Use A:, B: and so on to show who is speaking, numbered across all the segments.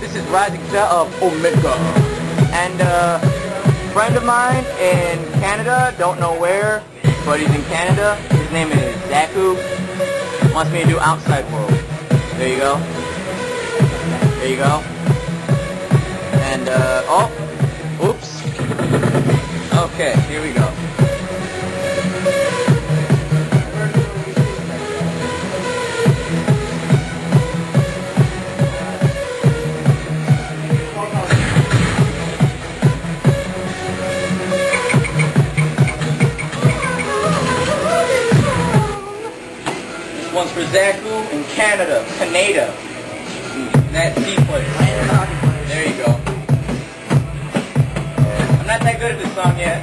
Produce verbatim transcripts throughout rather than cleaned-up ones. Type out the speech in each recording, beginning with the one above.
A: this is Ryzen Xia of Omega. And uh, a friend of mine in Canada, don't know where, but he's in Canada. His name is Zaku. Wants me to do Outside World. There you go. There you go. And, uh, oh, oops. Okay, here we go. This one's for Zaku in Canada, Canada. That C place. There you go. I'm not that good at this song yet.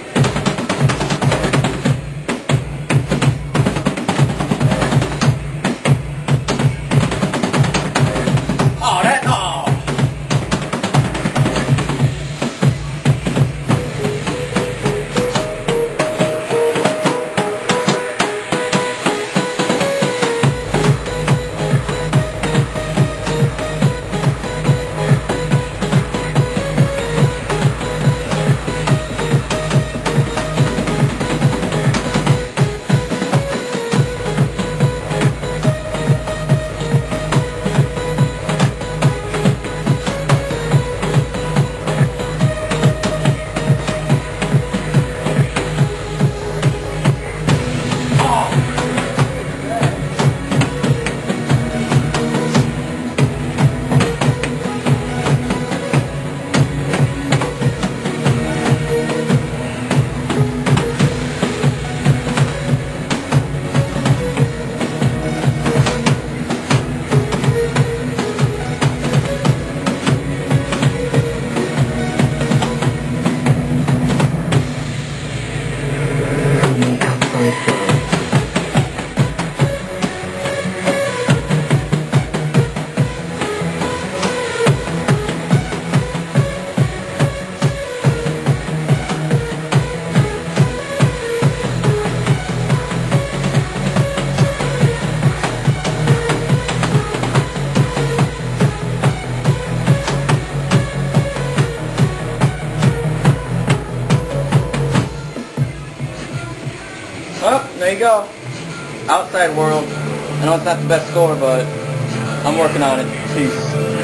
A: Oh, that, oh! Oh, there you go. Outside World. I know it's not the best score, but I'm working on it. Peace.